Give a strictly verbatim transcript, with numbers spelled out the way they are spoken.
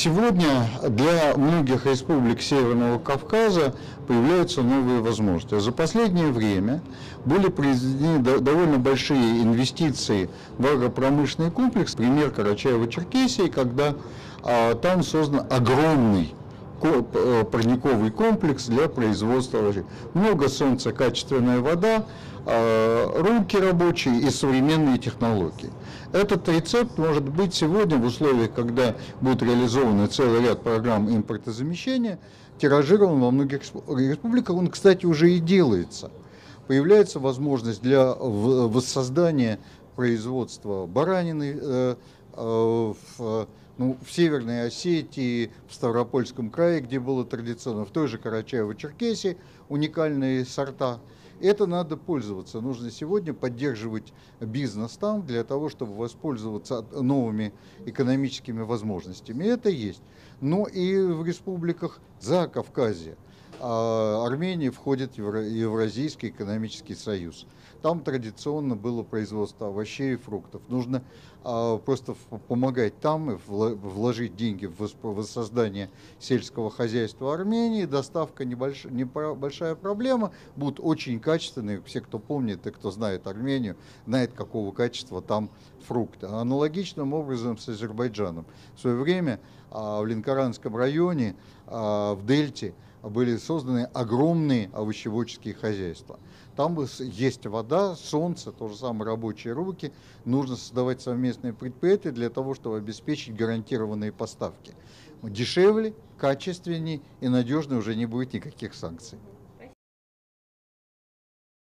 Сегодня для многих республик Северного Кавказа появляются новые возможности. За последнее время были произведены довольно большие инвестиции в агропромышленный комплекс. Пример Карачаево-Черкесии, когда а, там создан огромный парниковый комплекс для производства овощей. Много солнца, качественная вода, руки рабочие и современные технологии. Этот рецепт может быть сегодня в условиях, когда будет реализован целый ряд программ импортозамещения, тиражирован во многих республиках. Он, кстати, уже и делается. Появляется возможность для воссоздания производства баранины э, э, в Ну, в Северной Осетии, в Ставропольском крае, где было традиционно, в той же Карачаево-Черкесии уникальные сорта. Это надо пользоваться. Нужно сегодня поддерживать бизнес там для того, чтобы воспользоваться новыми экономическими возможностями. И это есть. Но и в республиках Закавказья. Армения входит в Евразийский экономический союз. Там традиционно было производство овощей и фруктов. Нужно а, просто помогать там и вложить деньги в воссоздание сельского хозяйства Армении. Доставка небольш... небольшая проблема. Будут очень качественные. Все, кто помнит и кто знает Армению, знает, какого качества там фрукты. Аналогичным образом с Азербайджаном. В свое время а, в Ленкоранском районе, а, в Дельте, были созданы огромные овощеводческие хозяйства. Там есть вода, солнце, то же самое рабочие руки. Нужно создавать совместные предприятия для того, чтобы обеспечить гарантированные поставки. Дешевле, качественнее и надежнее, уже не будет никаких санкций.